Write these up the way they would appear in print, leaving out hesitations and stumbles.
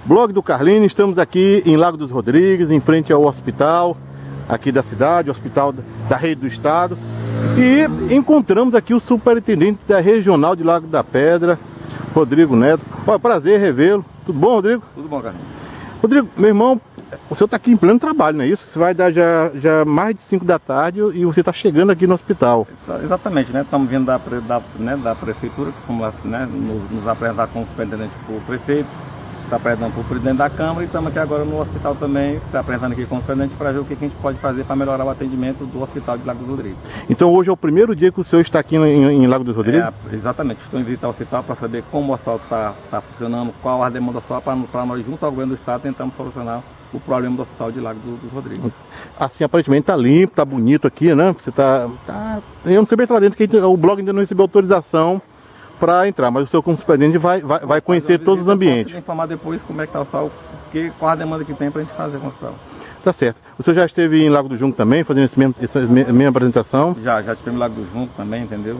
Blog do Carlini, estamos aqui em Lago dos Rodrigues, em frente ao hospital aqui da cidade, hospital da rede do estado. E encontramos aqui o superintendente da regional de Lago da Pedra, Rodrigo Neto. Olha, prazer revê-lo. Tudo bom, Rodrigo? Tudo bom, Carlini. Rodrigo, meu irmão, o senhor está aqui em pleno trabalho, não é isso? Você vai dar já mais de 5 da tarde e você está chegando aqui no hospital. Exatamente, né? Estamos vindo da prefeitura, que fomos lá, né, nos apresentar como superintendente para o prefeito, se apresentando para o presidente da Câmara, e estamos aqui agora no hospital também, se apresentando aqui como superintendente para ver o que a gente pode fazer para melhorar o atendimento do hospital de Lago dos Rodrigues. Então hoje é o primeiro dia que o senhor está aqui em Lago dos Rodrigues? Exatamente, estou em visita ao hospital para saber como o hospital está funcionando, qual a demanda só para nós, junto ao governo do estado, tentamos solucionar o problema do hospital de Lago dos Rodrigues. Assim, aparentemente está limpo, está bonito aqui, né? Você eu não sei bem lá dentro, que o blog ainda não recebeu autorização para entrar, mas o senhor como superintendente vai conhecer todos os ambientes. Posso informar depois como é que está o hospital, qual a demanda que tem para a gente fazer com o hospital. Tá certo. O senhor já esteve em Lago do Junco também, fazendo essa mesma apresentação? Já estive em Lago do Junco também, entendeu?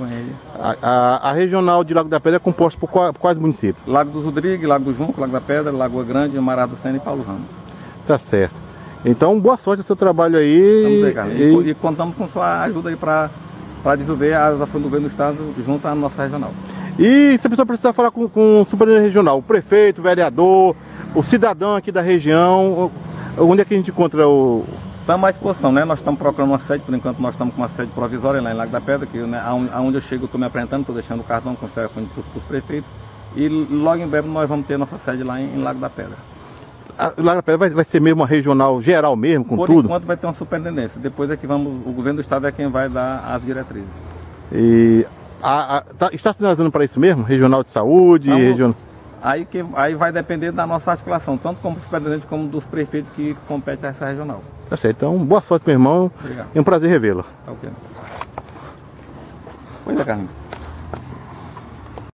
A regional de Lago da Pedra é composta por quais municípios? Lago dos Rodrigues, Lago do Junco, Lago da Pedra, Lagoa Grande, Mará do Sena e Paulo Ramos. Tá certo. Então, boa sorte no seu trabalho aí. E contamos com sua ajuda aí para desenvolver as ações do governo do estado junto à nossa regional. E se a pessoa precisar falar com o superintendente regional, o prefeito, o vereador, o cidadão aqui da região, onde é que a gente encontra o... Estamos à disposição, né? Nós estamos procurando uma sede, por enquanto nós estamos com uma sede provisória lá em Lago da Pedra, que, né, aonde eu chego, eu estou me apresentando, estou deixando o cartão com os telefones para os prefeitos, e logo em breve nós vamos ter nossa sede lá em Lago da Pedra. Lago da Pedra vai ser mesmo uma regional geral mesmo, com tudo? Por enquanto vai ter uma superintendência, depois é que o governo do estado é quem vai dar as diretrizes. E está sinalizando para isso mesmo? Regional de saúde? Aí vai depender da nossa articulação, tanto como superintendente como dos prefeitos que competem a essa regional. Tá certo, então boa sorte, meu irmão. Obrigado. É um prazer revê-lo. Ok. Pois é, Carlinhos.